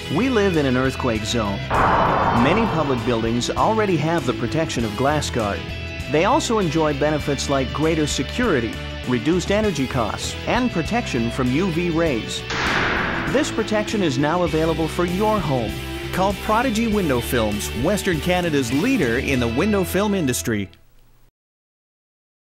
We live in an earthquake zone. Many public buildings already have the protection of GlassGuard. They also enjoy benefits like greater security, reduced energy costs, and protection from UV rays. This protection is now available for your home. Call Prodigy Window Films, Western Canada's leader in the window film industry.